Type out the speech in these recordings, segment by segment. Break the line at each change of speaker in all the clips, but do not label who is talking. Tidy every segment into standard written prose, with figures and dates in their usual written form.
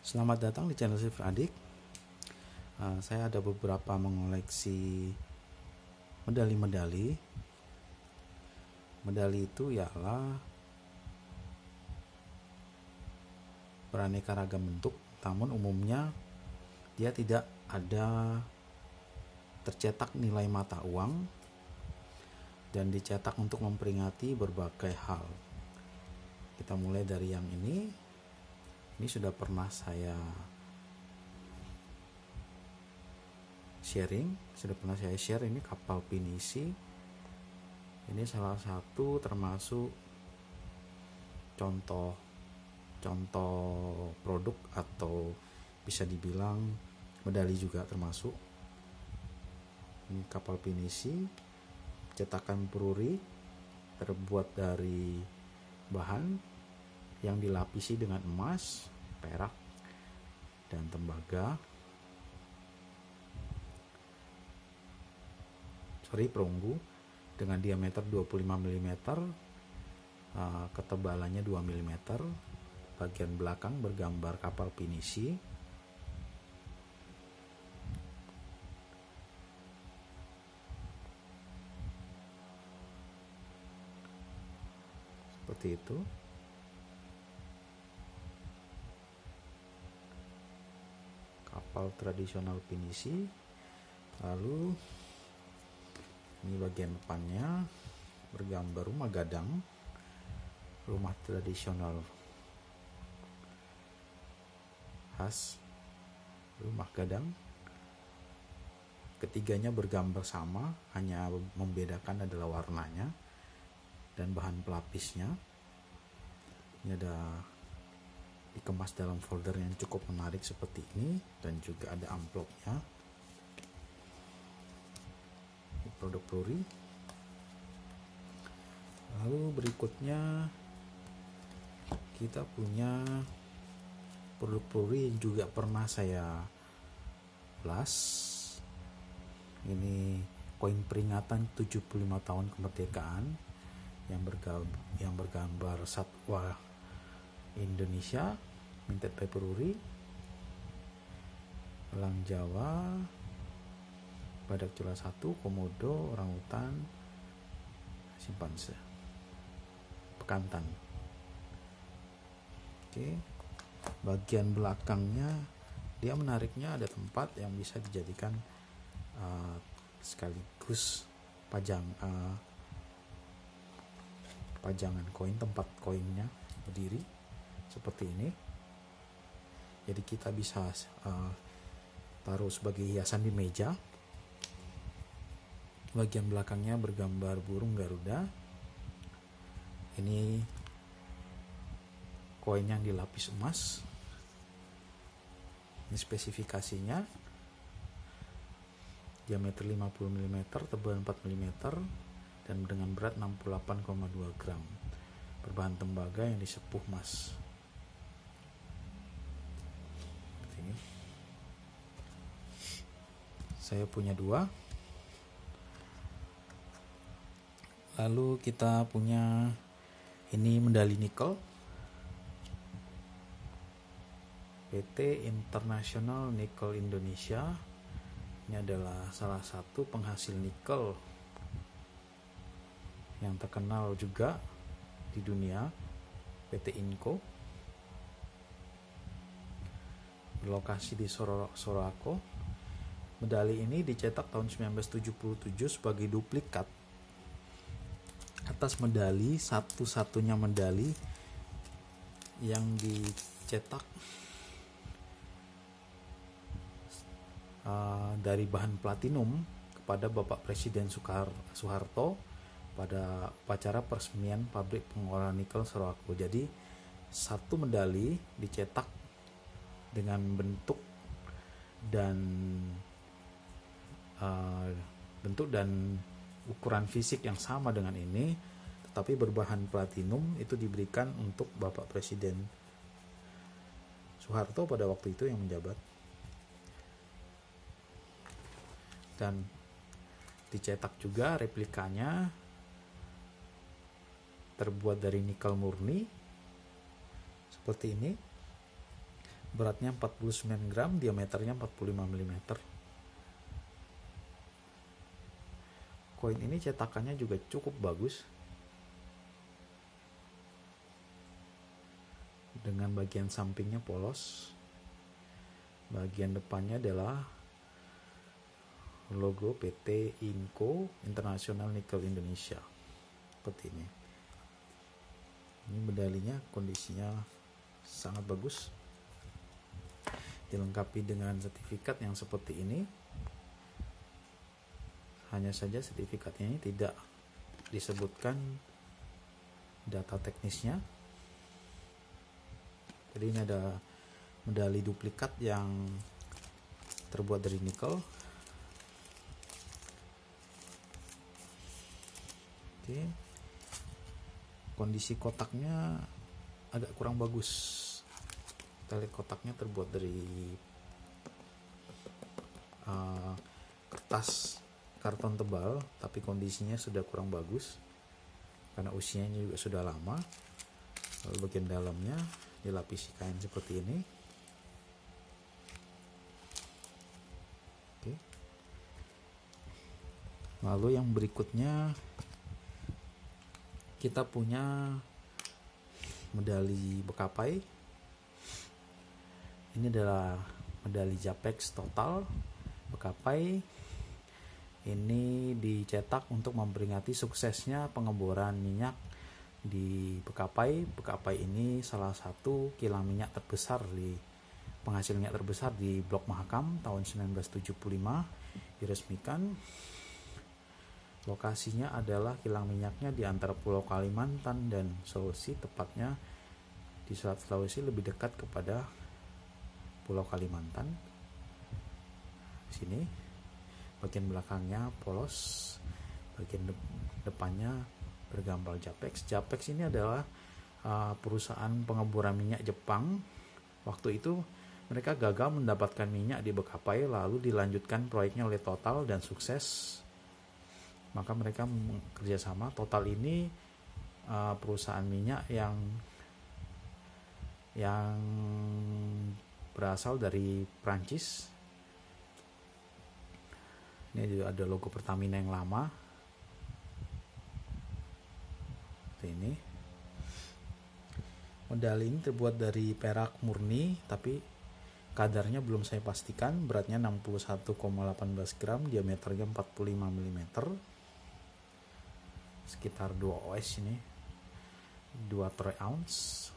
Selamat datang di channel Silver Adik. Saya ada beberapa mengoleksi medali-medali. Medali itu ialah beraneka ragam bentuk, namun umumnya dia tidak ada tercetak nilai mata uang dan dicetak untuk memperingati berbagai hal. Kita mulai dari yang ini. Ini sudah pernah saya share. Ini kapal pinisi. Ini salah satu termasuk contoh produk atau bisa dibilang medali juga termasuk. Ini kapal pinisi cetakan Pruri, terbuat dari bahan yang dilapisi dengan emas, perak, dan tembaga. Perunggu dengan diameter 25 mm, ketebalannya 2 mm. Bagian belakang bergambar kapal pinisi. Seperti itu. Kapal tradisional pinisi. Lalu ini bagian depannya bergambar rumah gadang, rumah tradisional khas rumah gadang. Ketiganya bergambar sama, hanya membedakan adalah warnanya dan bahan pelapisnya. Ini ada dikemas dalam folder yang cukup menarik seperti ini, dan juga ada amplopnya. Ini produk Pruri. Lalu berikutnya kita punya produk Pruri yang juga pernah saya ulas. Ini koin peringatan 75 tahun kemerdekaan yang bergambar satwa Indonesia, minted by Pruri, elang Jawa, badak cula 1, komodo, orangutan, simpanse, bekantan. Oke, bagian belakangnya dia menariknya ada tempat yang bisa dijadikan sekaligus pajangan koin, tempat koinnya berdiri seperti ini. Jadi kita bisa taruh sebagai hiasan di meja. Bagian belakangnya bergambar burung Garuda. Ini koin yang dilapis emas. Ini spesifikasinya, diameter 50 mm, tebal 4 mm, dan dengan berat 68,2 gram. Berbahan tembaga yang disepuh emas. Ini saya punya 2. Lalu kita punya ini medali nikel PT International Nickel Indonesia. Ini adalah salah satu penghasil nikel yang terkenal juga di dunia, PT Inco. Berlokasi di Sorako. Medali ini dicetak tahun 1977 sebagai duplikat atas medali, satu-satunya medali yang dicetak dari bahan platinum kepada Bapak Presiden Soeharto pada upacara peresmian pabrik pengolahan nikel Sorako. Jadi satu medali dicetak dengan bentuk dan ukuran fisik yang sama dengan ini, tetapi berbahan platinum, itu diberikan untuk Bapak Presiden Soeharto pada waktu itu yang menjabat. Dan dicetak juga replikanya, terbuat dari nikel murni seperti ini. beratnya 49 gram, diameternya 45 mm. Koin ini cetakannya juga cukup bagus, dengan bagian sampingnya polos, bagian depannya adalah logo PT Inco International Nickel Indonesia, seperti ini. Ini medalinya kondisinya sangat bagus, dilengkapi dengan sertifikat yang seperti ini. Hanya saja sertifikatnya ini tidak disebutkan data teknisnya. Jadi ini ada medali duplikat yang terbuat dari nikel. Oke. Kondisi kotaknya agak kurang bagus. Kita lihat kotaknya terbuat dari kertas karton tebal, tapi kondisinya sudah kurang bagus karena usianya juga sudah lama. Lalu bagian dalamnya dilapisi kain seperti ini. Oke. Lalu yang berikutnya kita punya medali bekapai. Ini adalah medali Japex Total bekapai. Ini dicetak untuk memperingati suksesnya pengeboran minyak di Bekapai. Bekapai ini salah satu kilang minyak terbesar penghasil minyak terbesar di Blok Mahakam tahun 1975 diresmikan. Lokasinya adalah kilang minyaknya di antara Pulau Kalimantan dan Sulawesi, tepatnya di Sulawesi lebih dekat kepada Pulau Kalimantan. Di sini bagian belakangnya polos, bagian depannya bergambar Japex. Japex ini adalah perusahaan pengeboran minyak Jepang. Waktu itu mereka gagal mendapatkan minyak di Bekapai, lalu dilanjutkan proyeknya oleh Total dan sukses. Maka mereka kerjasama. Total ini perusahaan minyak yang berasal dari Prancis. Ini juga ada logo Pertamina yang lama. Seperti ini. Medali ini terbuat dari perak murni, tapi kadarnya belum saya pastikan. Beratnya 61,18 gram, diameternya 45 mm. Sekitar 2 oz ini. 2 troy ounce.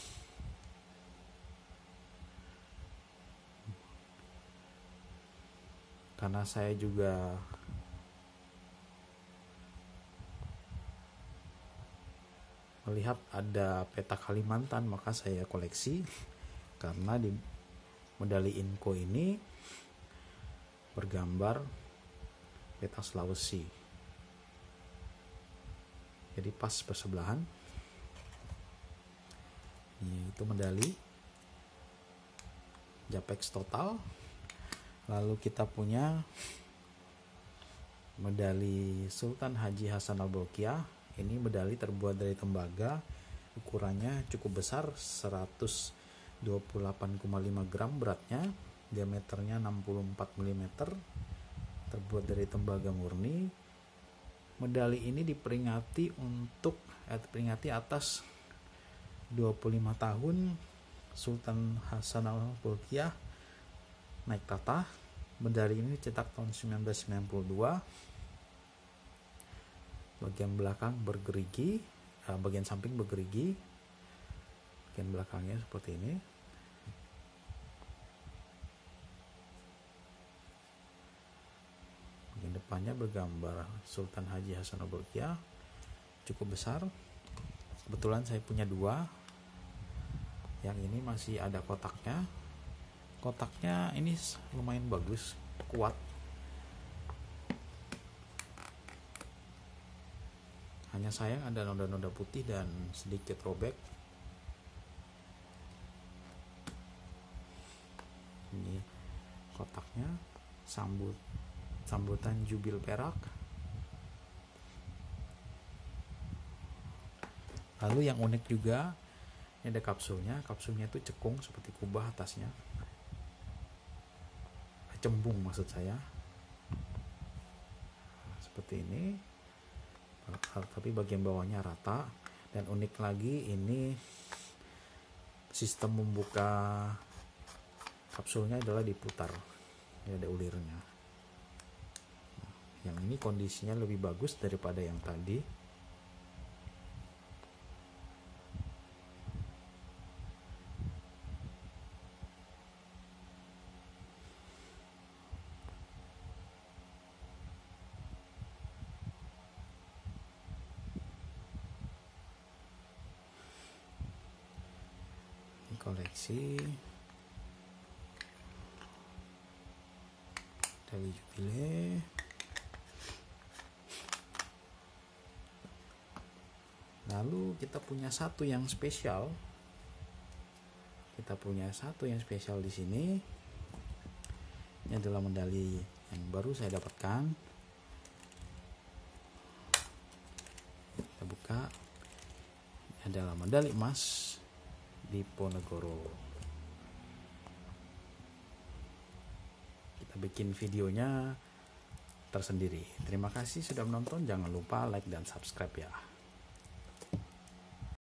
Karena saya juga melihat ada peta Kalimantan, maka saya koleksi. Karena di medali Inco ini bergambar peta Sulawesi, jadi pas bersebelahan. Ini itu medali Japex Total. Lalu kita punya medali Sultan Haji Hasan Al-Bolkiah. Ini medali terbuat dari tembaga, ukurannya cukup besar, 128,5 gram beratnya, diameternya 64 mm, terbuat dari tembaga murni. Medali ini diperingati diperingati atas 25 tahun Sultan Hasan Al-Bolkiah naik tata. Medali ini dicetak tahun 1992. Bagian belakang bergerigi, bagian samping bergerigi, bagian belakangnya seperti ini. Bagian depannya bergambar Sultan Haji Hasan Al-Bolkiah, cukup besar. Kebetulan saya punya 2. Yang ini masih ada kotaknya. Kotaknya ini lumayan bagus, kuat. Hanya sayang ada noda-noda putih dan sedikit robek. Ini kotaknya, sambutan jubil perak. Lalu yang unik juga, Ini ada kapsulnya itu cekung seperti kubah atasnya, cembung maksud saya, seperti ini, tapi bagian bawahnya rata. Dan unik lagi, ini sistem membuka kapsulnya adalah diputar, ini ada ulirnya. Yang ini kondisinya lebih bagus daripada yang tadi. Ini koleksi dari Jubilee. Lalu kita punya satu yang spesial. Di sini. Ini adalah medali yang baru saya dapatkan. Kita buka. Ini adalah medali emas Diponegoro. Kita bikin videonya tersendiri. Terima kasih sudah menonton. Jangan lupa like dan subscribe ya.